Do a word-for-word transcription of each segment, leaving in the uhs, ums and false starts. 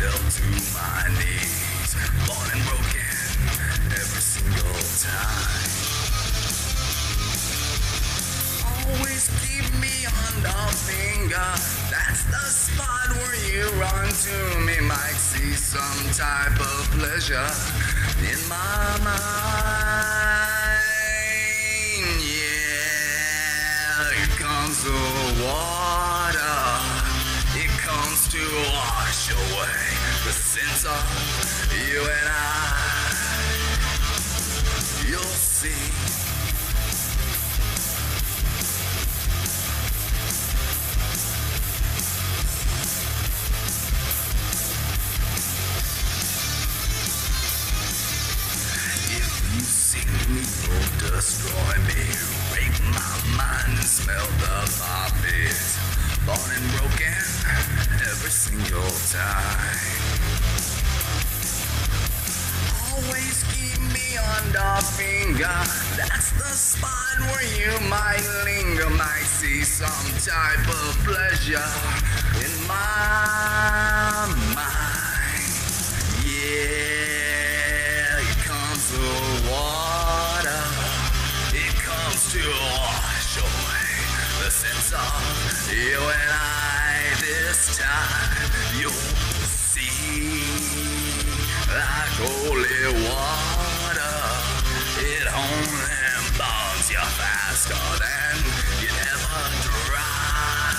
fell to my knees, born and broken every single time. Always keep me on the finger, that's the spot where you run to me. Might see some type of pleasure in my mind. Yeah, here comes the water, it comes to wash away the sins of you and I. You'll see. Destroy me, rape my mind and smell the poppy. Born and broken every single time. Always keep me on the finger, that's the spot where you might linger. Might see some type of pleasure in my mind. Yeah, here comes the water, to wash away the sins of you and I. This time you'll see, like holy water, it only burns you faster than you ever dry.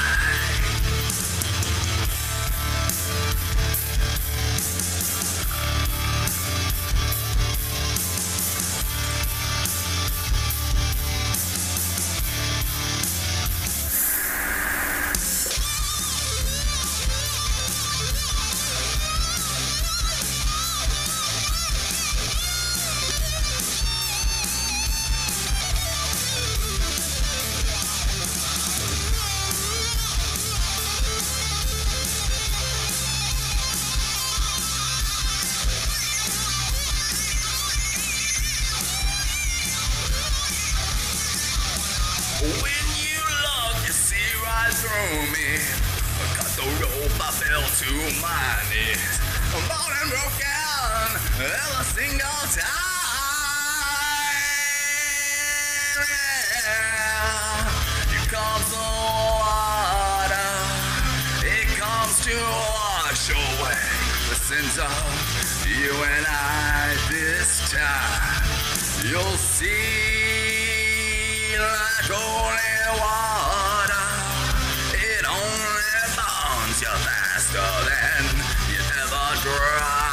When you look, you see right through me. Cut the rope, I fell to my knees. I'm born and broken every single time. Yeah. Here comes the water, it comes to wash away the sins of you and I. This time you'll see, like holy water, it only burns you faster than you ever dry.